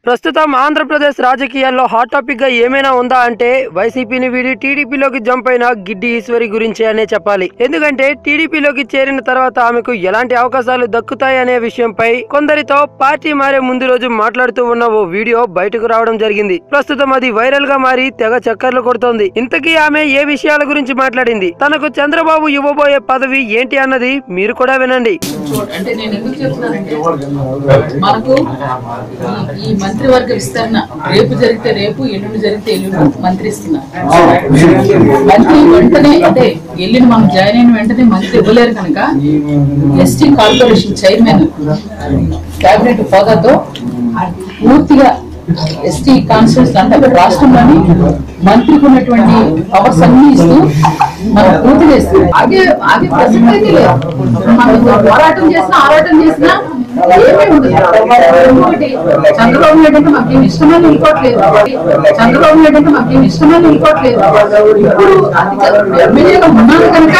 ప్రస్తుతం ఆంధ్రప్రదేశ్ రాజకీయాల్లో hot topic గా ఏమైనా ఉందా అంటే వైసీపీని వీడి టీడీపీలోకి జంప్ అయిన గిడ్డి ఈశ్వరి గురించి అనే చెప్పాలి. ఎందుకంటే టీడీపీలోకి చేరిన తర్వాత ఆమెకు ఎలాంటి అవకాశాలు దక్కుతాయి అనే విషయంపై కొందరితో పార్టీ మారే ముందు రోజు మాట్లాడుతూ ఉన్న ఓ వీడియో బయటకు రావడం జరిగింది. ప్రస్తుతం అది వైరల్ గా మారి తెగ చక్కర్లు కొడుతోంది. ఇంతకీ ఆమె ఏ విషయాల గురించి మాట్లాడింది, తనకు చంద్రబాబు ఇవ్వబోయే పదవి ఏంటి అన్నది మీరు కూడా వినండి. అంటే నేను ఎందుకు చెప్తున్నానంటే మనకు ఈ మంత్రివర్గ విస్తరణ రేపు జరిగితే రేపు, ఎల్లుండి జరిగితే ఎల్లుండి మంత్రి ఇస్తున్నారు. మంత్రి వెంటనే అంటే ఎల్లుండి మనం జాయిన్ అయిన వెంటనే మంత్రి ఇవ్వలేరు కనుక ఎస్టీ కార్పొరేషన్ చైర్మన్ కేబినెట్ హోదాతో పూర్తిగా ఎస్టీ కాన్స్టిట్యూన్స్ అంటే రాష్ట్రంలోని మంత్రికి ఉన్నటువంటి పవర్స్ అన్ని ఇస్తూ మనం పూర్తి చేస్తుంది. అది ప్రసక్తి అయితే లేదు. మనం పోరాటం చేసినా ఆరాటం చేసినా ఏమీ ఉండదు. చంద్రబాబు నాయుడు అంటే మాకేం ఇష్టమని వెళ్ళిపోవట్లేదు. చంద్రబాబు నాయుడు అంటే మాకేం ఇష్టమని వెళ్ళిపోవట్లేదు. ఇప్పుడు ఎమ్మెల్యేగా ఉన్నాను కనుక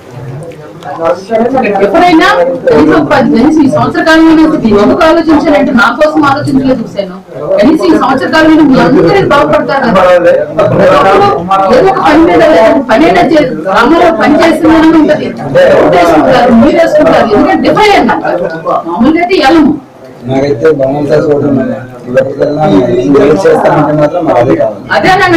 ఎప్పుడైనా కనీసం ఈ సంవత్సర కాలంలో ఎందుకు ఆలోచించానంటే నా కోసం ఆలోచించలేదు చూశాను. కనీసం ఈ సంవత్సర కాలంలో మీ అందరూ బాగుపడతారు కదా. ఏదో ఒక పని మీద పనేనా గ్రామంలో పని చేస్తుందని ఉంటది. వేసుకుంటారు, మీరు వేసుకుంటారు. ఎందుకంటే డిఫరెంట్ అన్నారు మామూలుగా అయితే వెళ్ళము. నాకైతే బాగుంది చూడడం అదేనని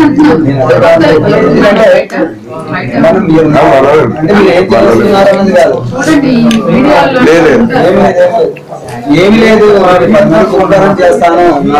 ఏమి లేదు, చేస్తాను నా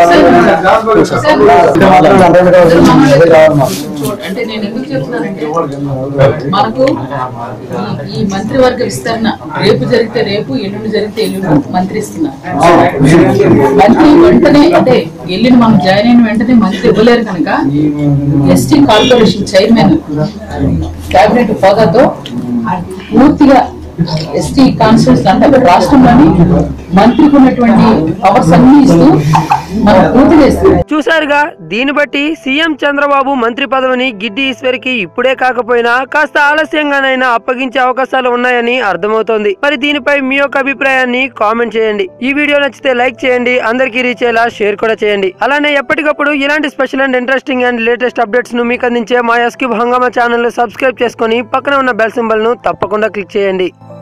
అంటే నేను ఎందుకు చెప్తున్నానంటే మనకు ఈ మంత్రివర్గ విస్తరణ రేపు జరిగితే రేపు, ఎల్లుండి జరిగితే ఎల్లుండి మంత్రి ఇస్తున్నారు. మంత్రి వెంటనే అంటే ఎల్లుండి మనం జాయిన్ అయిన వెంటనే మంత్రి ఇవ్వలేరు కనుక ఎస్టీ కార్పొరేషన్ చైర్మన్ కేబినెట్ హోదాతో పూర్తిగా ఎస్టీ కాన్స్టిట్యూన్స్ అంటే రాష్ట్రంలోని మంత్రికి ఉన్నటువంటి పవర్స్ అన్ని ఇస్తూ మనం పూర్తి చేస్తుంది. చూసారుగా, దీన్ని బట్టి సీఎం చంద్రబాబు మంత్రి పదవిని గిడ్డి ఈశ్వరికి ఇప్పుడే కాకపోయినా కాస్త ఆలస్యంగానైనా అప్పగించే అవకాశాలు ఉన్నాయని అర్థమవుతోంది. మరి దీనిపై మీ యొక్క అభిప్రాయాన్ని కామెంట్ చేయండి. ఈ వీడియో నచ్చితే లైక్ చేయండి, అందరికీ రీచ్ అయ్యేలా షేర్ కూడా చేయండి. అలానే ఎప్పటికప్పుడు ఇలాంటి special and interesting and latest updates ను మీకు అందించే మా ఎస్క్యూబ్ హంగామా ఛానల్ ను సబ్స్క్రైబ్ చేసుకుని పక్కన ఉన్న బెల్ సింబల్ ను తప్పకుండా క్లిక్ చేయండి.